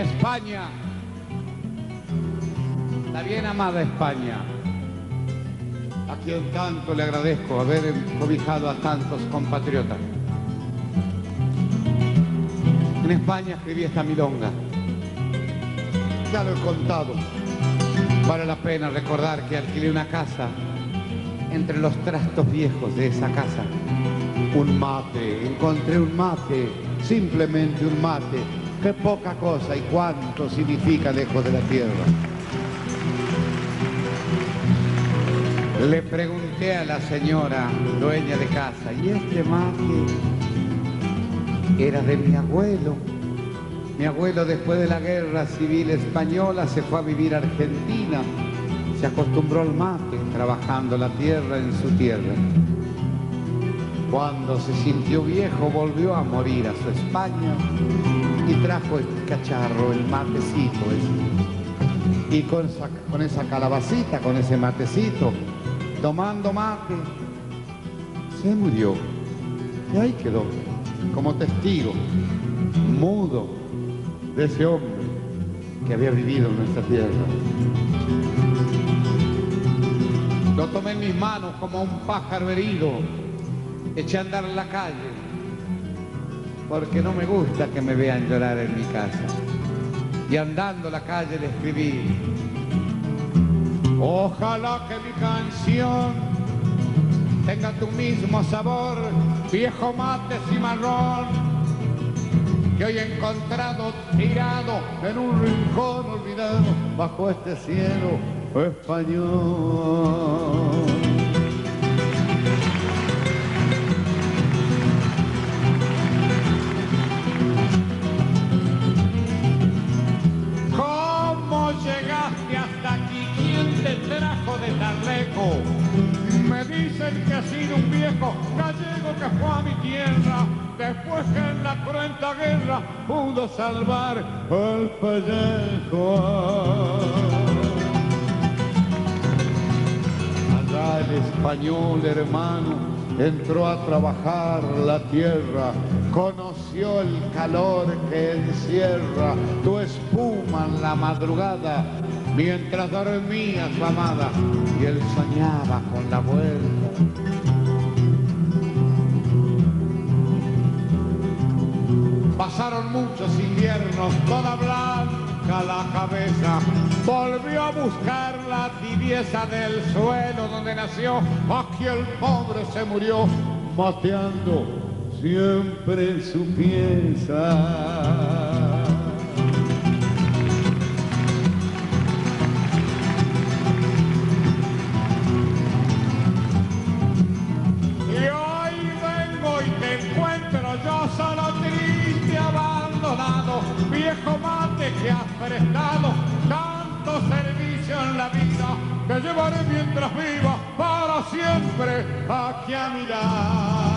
España, la bien amada España, a quien tanto le agradezco haber cobijado a tantos compatriotas. En España escribí esta milonga. Ya lo he contado. Vale la pena recordar que alquilé una casa. Entre los trastos viejos de esa casa, un mate, encontré un mate, simplemente un mate. Qué poca cosa y cuánto significa lejos de la tierra. Le pregunté a la señora dueña de casa, ¿y este mate? Era de mi abuelo. Mi abuelo, después de la guerra civil española, se fue a vivir a Argentina. Se acostumbró al mate, trabajando la tierra en su tierra. Cuando se sintió viejo, volvió a morir a su España y trajo este cacharro, el matecito ese. Y con esa calabacita, con ese matecito, tomando mate, se murió. Y ahí quedó, como testigo, mudo, de ese hombre que había vivido en nuestra tierra. Lo tomé en mis manos como un pájaro herido, eché a andar en la calle, porque no me gusta que me vean llorar en mi casa. Y andando la calle le escribí: ojalá que mi canción tenga tu mismo sabor, viejo mate cimarrón, que hoy he encontrado tirado en un rincón olvidado bajo este cielo español. ¿Cómo llegaste hasta aquí? ¿Quién te trajo de tan lejos? Me dicen que ha sido un viejo gallego que fue a mi tierra después que en la cruenta guerra pudo salvar el pellejo. El español, hermano, entró a trabajar la tierra, conoció el calor que encierra tu espuma en la madrugada, mientras dormía su amada y él soñaba con la vuelta. Pasaron muchos inviernos, toda blanca la cabeza, volvió a buscar la tibieza del suelo donde nació. Aquí el pobre se murió, mateando siempre en su pieza. Viejo mate que has prestado tanto servicio en la vida, que llevaré mientras viva para siempre aquí a mi lado.